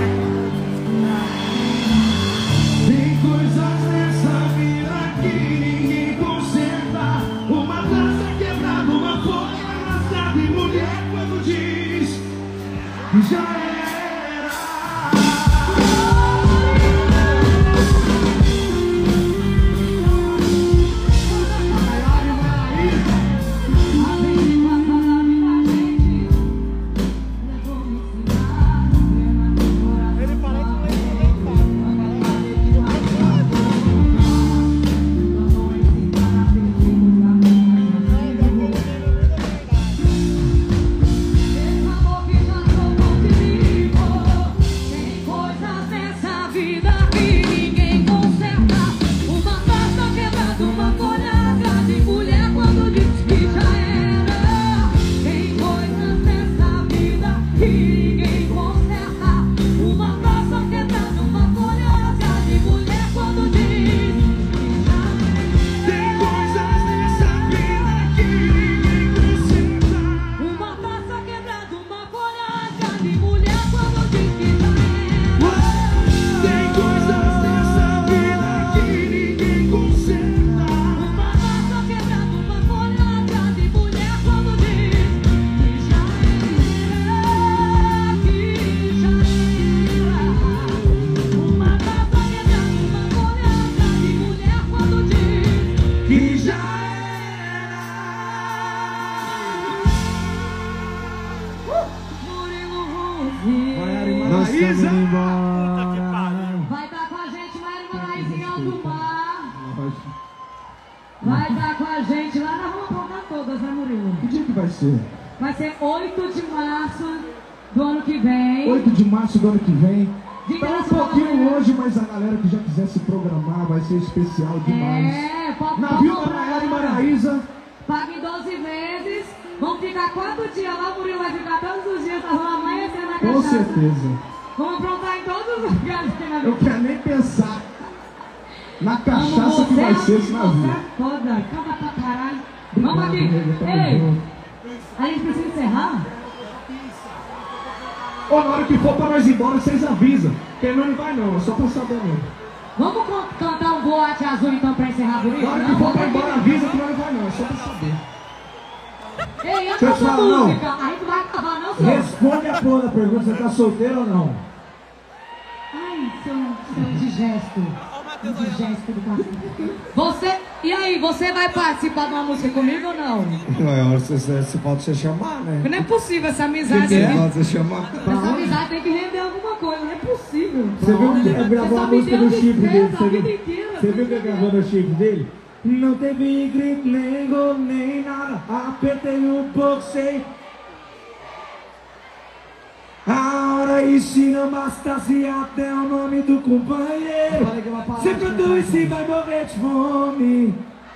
Tem coisas nessa vida que ninguém conserta. Uma taça quebrada, uma folha arrastada. E mulher quando diz que já era. Ele parece um leite Esse amor que já trocou comigo. Tem coisas nessa vida que ninguém conserta. Uma taça quebrada, uma folha grande. Mulher quando diz que já era. Tem coisas nessa vida que ninguém conserta. Uma taça quebrada, uma folha grande. Mulher quando diz que já era. Tem coisas nessa vida que ninguém conserta. Uma taça quebrada, uma folha grande. Mulher quando diz que já era. Tem coisas nessa vida que ninguém conserta. Uma taça quebrada, uma folha grande. Mulher quando diz que já era. Que já era. Uma taça quebrada, uma folha grande. Mulher quando diz Que já Murilo Rufo. Nós estamos indo Puta que embora. pariu. Vai estar com a gente lá em Maraizinha do Mar. Vai estar com a gente lá na Rua Ponta Todas, né, Murilo? Que dia que vai ser? Vai ser 8 de março do ano que vem. 8 de março do ano que vem. De Tá um graça pouquinho pra você. longe, mas a galera que já quiser se programar vai ser especial demais. É, pode Navio comprar Maiara e agora. Maraísa. Paga em 12 vezes. Vamos ficar 4 dias lá, o Murilo vai ficar todos os dias, nós vamos amanhecer na Com cachaça. certeza. Vamos aprontar em todos os lugares que nós Eu quero nem pensar na cachaça que vai ser esse navio. Você é foda, canta pra caralho. Vamos aqui. Obrigado, tamo Ei, junto. a gente precisa encerrar? Ô, na hora que for pra nós ir embora, vocês avisam. Quem não vai não, é só pra saber mesmo. Vamos cantar um boate azul então pra encerrar bonito? Na hora que for pra ir embora, avisa que nós não vai não, é só pra saber. Ei, Deixa eu essa falar, não. música, a gente vai acabar não, senhor? Responde a porra da pergunta, você tá solteiro ou não? Ai, seu indigesto. Indigesto do cacete. Você, e aí, você vai participar de uma música comigo ou não? Se pode você chamar, né? Não é possível essa amizade. Se aqui. pode você chamar. Essa amizade tem que render alguma coisa, não é possível. Você viu que ele gravou só a me música deu do chifre tristeza dele? a Você vida viu, inteira. você viu que ele gravou no chifre dele? Não teve grito, nem gol, nem nada. Apertei um pouco, sei. A hora e se não bastasse até o nome do companheiro. Você cantou e se vai morrer de fome.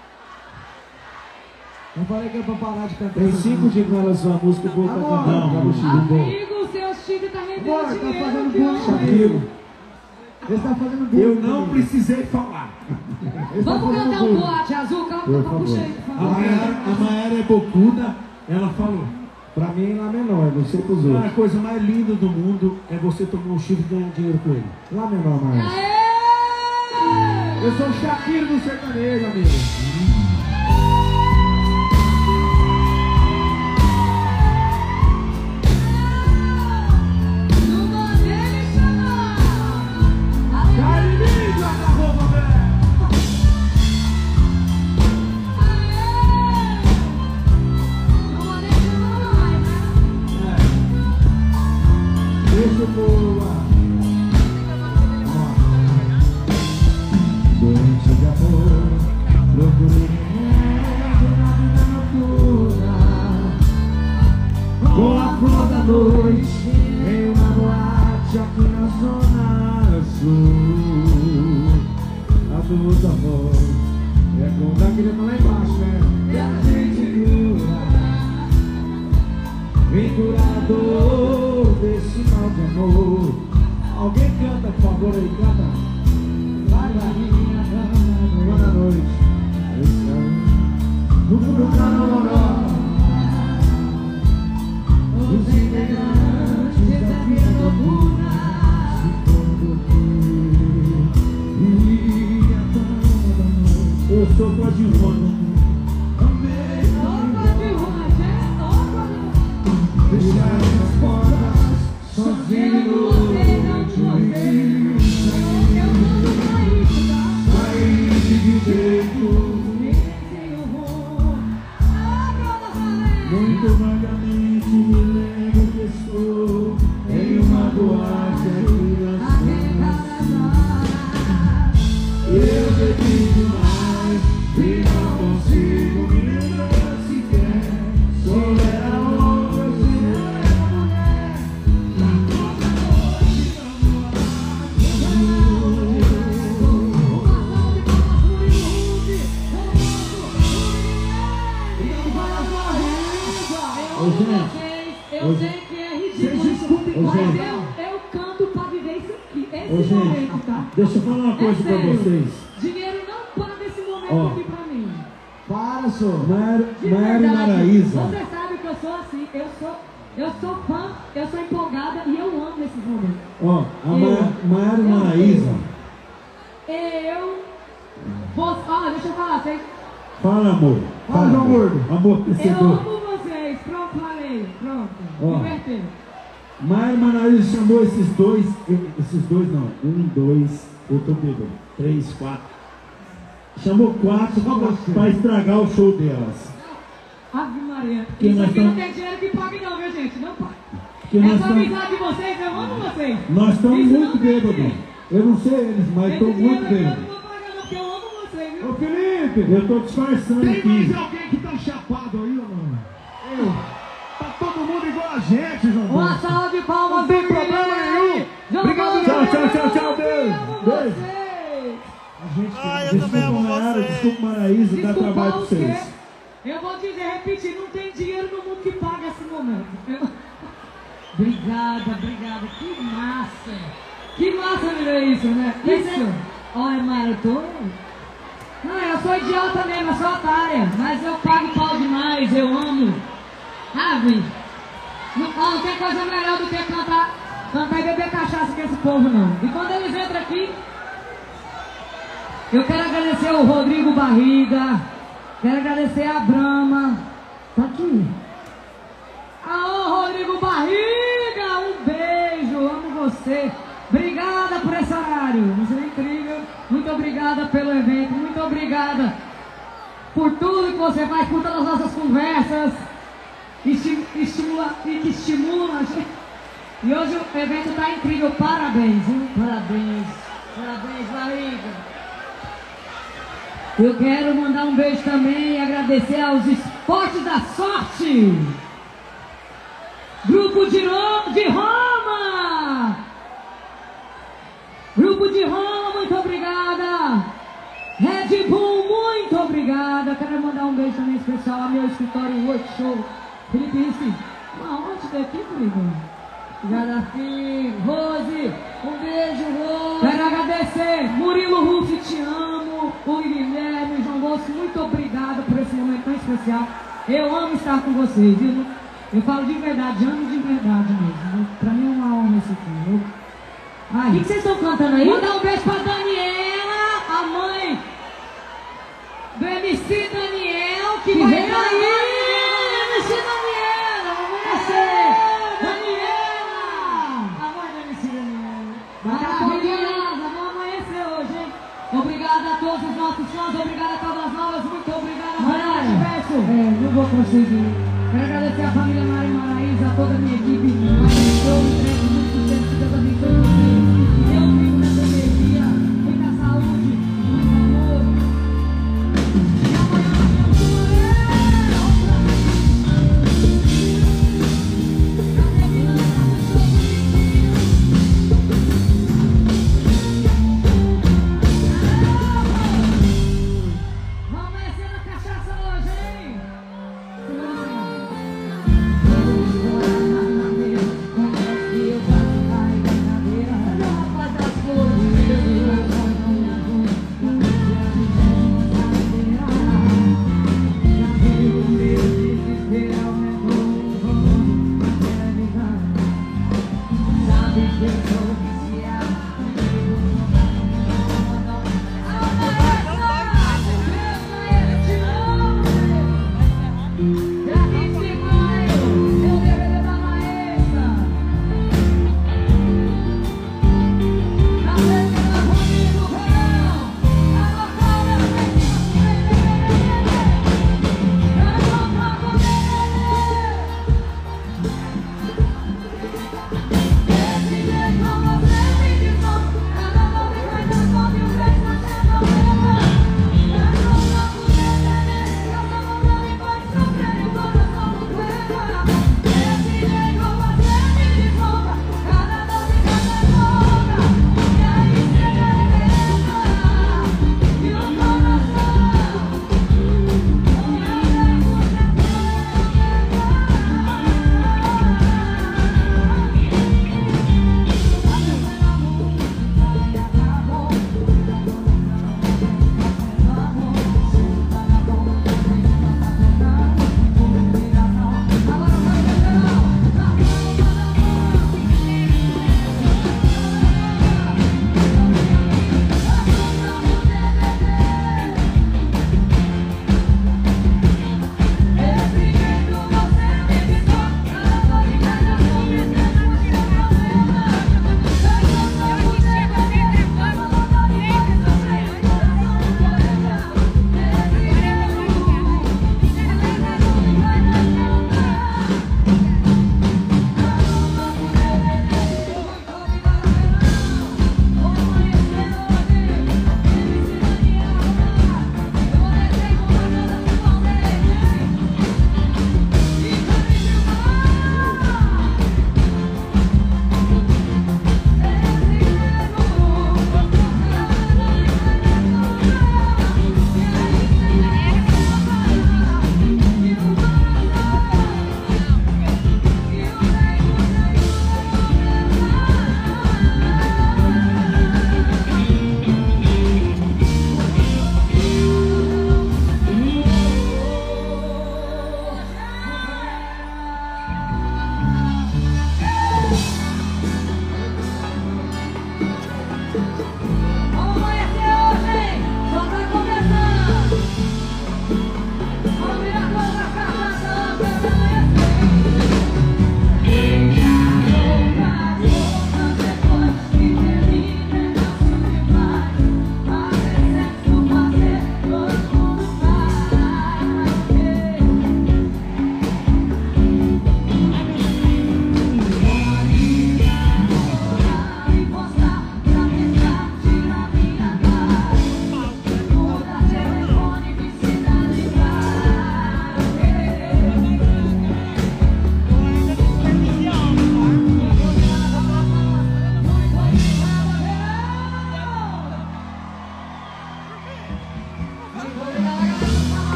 Eu falei que é pra parar de cantar. Tem 5 dias que ela lançou a música e o povo tá cantando. Tá no chifre do Amigo, seu chifre tá rendendo Bora, tá dinheiro. fazendo viu? bullying. Shakiro. Ele tá fazendo bullying. Eu não precisei falar. Vamos cantar um boate azul? Calma, Por favor. puxa aí, por A favor. Maiara é bocuda, ela falou. Pra mim, lá menor, não sei pros outros. A coisa mais linda do mundo é você tomar um chifre e ganhar dinheiro com ele. Lá menor, Maiara. Aê! Eu sou o Shakiro do sertanejo, amigo. Não mandei me chamar. Carinho, guarda-roupa, velho. Não mandei chamar mais, né? Deixa o povo lá. Doente de amor, procurei na vida noturna. Com a flor da noite, em uma boate aqui na zona sul. A dor do amor é como daquele lá embaixo, né? E a gente cura, vem curar a dor desse mal de amor. Alguém canta, por favor, aí, canta. Vai, boa noite. No Caroló, os integrantes da vida noturna se conduzir. E a dama da noite. Eu sou coadjuvante. Opa de Roger, opa. Fechar as portas, sozinho no Você não você. Eu mando pra isso, tá? sair de jeito. Esse eu vou. Ah, pronto, valeu. Muito vagamente me lembro que estou em uma boate aqui na zona. Eu bebi demais e não consigo me lembrar sequer. Só era homem, você era mulher. Eu sei que é ridículo, Vocês escutem, mas gente. eu canto pra viver isso aqui. Esse Ô, gente, momento, tá? deixa eu falar uma coisa pra sério. vocês. Dinheiro não paga esse momento Ó. aqui pra mim. Para, senhor. De Maiara e verdade. Maraísa. Você sabe que eu sou assim. Eu sou fã, eu sou empolgada e eu amo esses momentos. Ó, a Maiara e Maraísa. Eu vou. Ó, deixa eu falar, vocês. Fala, amor. Fala, João Gordo. Amor, Eu vencedor. amo vocês. Pronto, falei. Pronto. Ó. Divertido. Maiara e Maraísa chamou esses dois não, 1, 2, eu tô bebendo, 3, 4. Chamou 4 pra estragar o show delas. Ave Maria. Que Isso nós aqui não tamo- tem dinheiro que pague não, viu gente? Não paga. Que nós Essa tamo- amizade de vocês, eu amo vocês. Nós estamos Isso muito não tem bêbados. dinheiro. Eu não sei eles, mas Esse estou dinheiro muito aqui eu bêbado. não vou pagar não, porque eu amo vocês, viu? Ô Felipe, eu tô disfarçando Tem mais aqui. alguém que tá chapado aí, ou não? Eu. Tá todo mundo igual a gente, João. Uma salva de palmas. Não tem pro problema menino aí. nenhum. João Obrigado, Paulo. Tchau, tchau, Ai, eu também amo vocês. Desculpa, Maraísa, dá Desculpa trabalho pra o quê? vocês. Eu vou dizer, repetir, não tem dinheiro no mundo que paga esse momento. Obrigada, obrigada. Que massa. Que massa viver isso, né? Isso. Olha, Mara, eu tô... Não, eu sou idiota mesmo, eu sou otária. Mas eu pago pau demais, eu amo. Ave. Não tem coisa melhor do que cantar e beber cachaça com esse povo, não. E quando eles entram aqui, eu quero agradecer o Rodrigo Barriga, quero agradecer a Brama. Tá aqui. Rodrigo Barriga, um beijo, amo você. Obrigada por esse horário, isso é incrível. Muito obrigada pelo evento, muito obrigada por tudo que você faz, por todas as nossas conversas que estimulam a gente. E hoje o evento está incrível, parabéns, hein? Parabéns, parabéns, Barriga. Eu quero mandar um beijo também e agradecer aos Esportes da Sorte. Grupo de Roma! Grupo de Roma, muito obrigada! Red Bull, muito obrigada! Quero mandar um beijo também especial ao meu escritório Workshop. Felipe Risse, onde daqui, Felipe? Obrigada, filho. Rose, um beijo, Rose. Quero agradecer, Murilo Ruff, te amo. O Guilherme, João Bosco, muito obrigado por esse momento tão especial. Eu amo estar com vocês, viu? Eu falo de verdade, amo de verdade mesmo. Pra mim é uma honra esse aqui, viu? O que vocês estão cantando aí? Mandar um beijo pra Daniela, a mãe do MC Daniel, que vai entrar aí. MC Daniela, vamos conhecer. Daniela, a mãe do MC Daniela. Maravilhosa, vamos amanhecer hoje, hein? Obrigada a todos os nossos fãs, obrigada a Caldas Novas, muito obrigada. Não vou conseguir. Quero agradecer a família Mari Maraísa, a toda a minha equipe. Eu entrego muito sucesso, que Deus abençoe vocês. Eu vivo nessa energia, muita saúde, muito amor. E amanhã nós temos vamos conhecer a cachaça hoje, hein? Vamos morar na mesa, com que eu faço vai brincadeira.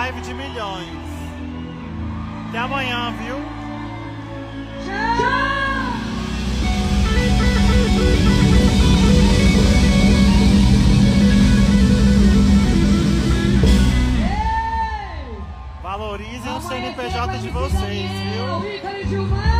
live de milhões. Até amanhã, viu? Valorizem o CNPJ de vocês, viu? Rica e Gilmar.